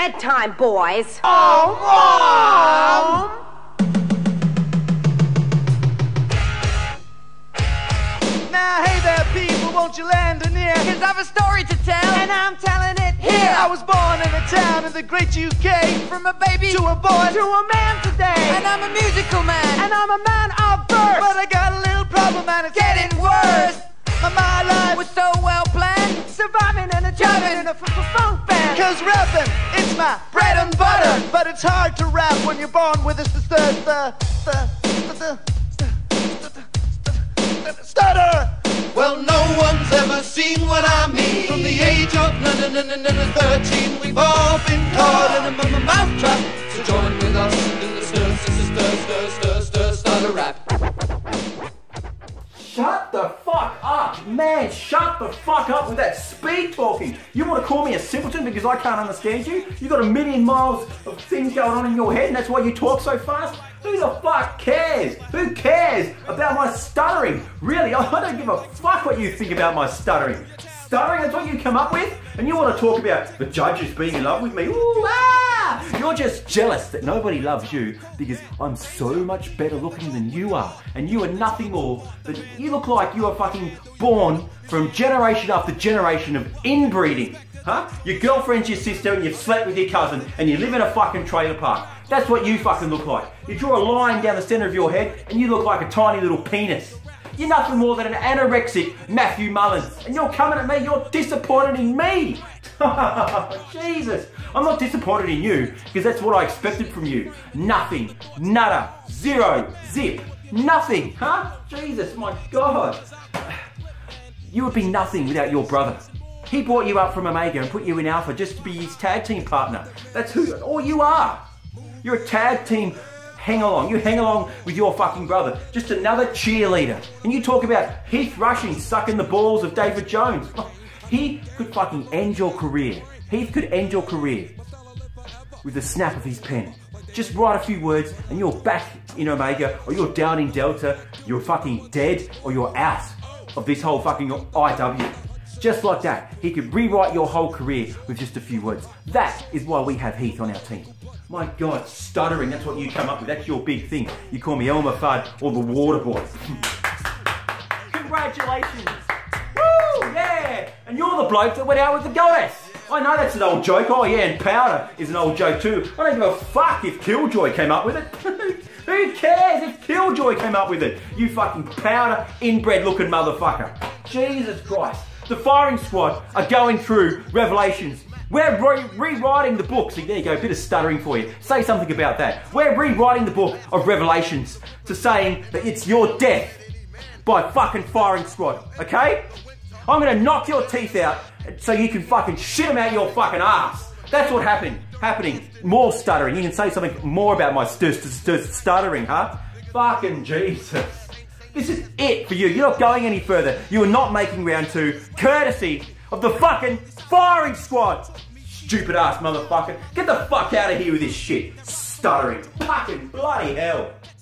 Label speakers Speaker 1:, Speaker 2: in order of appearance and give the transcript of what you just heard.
Speaker 1: bedtime, boys.
Speaker 2: Oh, Mom! Now, hey there, people, won't you lend an ear?
Speaker 3: 'Cause I've a story to tell,
Speaker 2: And I'm telling it here. I was born in a town in the great UK.
Speaker 3: from a baby
Speaker 2: To a boy, to a man today.
Speaker 3: and I'm a musical man.
Speaker 2: And I'm a man of verse. But I got a little problem and it's
Speaker 3: Getting worse.
Speaker 2: My life
Speaker 3: Was so well planned,
Speaker 2: surviving and a driving in a funk band. Cause rapping, it's my bread and butter. But it's hard to rap when you're born with a stutter.
Speaker 4: Well, no one's ever seen what I mean. From the age of 13, we've all been caught in a mouth trap. So join with us in the stutter rap.
Speaker 5: Shut the fuck up, man, shut the fuck up with that speed talking. You want to call me a simpleton because I can't understand you? You got a million miles of things going on in your head and that's why you talk so fast? Who the fuck cares? Who cares about my stuttering? Really, I don't give a fuck what you think about my stuttering. Stuttering, that's what you come up with? And you want to talk about the judges being in love with me? Ooh, ah! You're just jealous that nobody loves you because I'm so much better looking than you are. And you are nothing more than, you look like you are fucking born from generation after generation of inbreeding. Huh? Your girlfriend's your sister and you've slept with your cousin and you live in a fucking trailer park. That's what you fucking look like. You draw a line down the center of your head and you look like a tiny little penis. You're nothing more than an anorexic Matthew Mullen. And you're coming at me, you're disappointed in me. Jesus. I'm not disappointed in you because that's what I expected from you. Nothing. Nada. Zero. Zip. Nothing. Huh? Jesus, my God. You would be nothing without your brother. He brought you up from Omega and put you in Alpha just to be his tag team partner. That's who, all you are. You're a tag team hang along. You hang along with your fucking brother. Just another cheerleader. And you talk about Heath Rushing sucking the balls of David Jones. He could fucking end your career. Heath could end your career with the snap of his pen. Just write a few words and you're back in Omega or you're down in Delta. You're fucking dead or you're out of this whole fucking IW. Just like that. He could rewrite your whole career with just a few words. That is why we have Heath on our team. My God, stuttering, that's what you come up with. That's your big thing. You call me Elmer Fudd or the Water Boy. Congratulations. Woo, yeah. And you're the bloke that went out with the goddess. I know that's an old joke. Oh yeah, and Powder is an old joke too. I don't give a fuck if Killjoy came up with it. Who cares if Killjoy came up with it? You fucking Powder, inbred looking motherfucker. Jesus Christ. The firing squad are going through Revelations. We're rewriting the book. See, there you go, a bit of stuttering for you. Say something about that. We're rewriting the book of Revelations to saying that it's your death by fucking firing squad, okay? I'm gonna knock your teeth out so you can fucking shit them out your fucking ass. That's what happening. More stuttering. You can say something more about my stuttering, huh? Fucking Jesus. This is it for you. You're not going any further. You are not making round 2, courtesy of the fucking firing squad. Stupid ass motherfucker. Get the fuck out of here with this shit. Stuttering. Fucking bloody hell.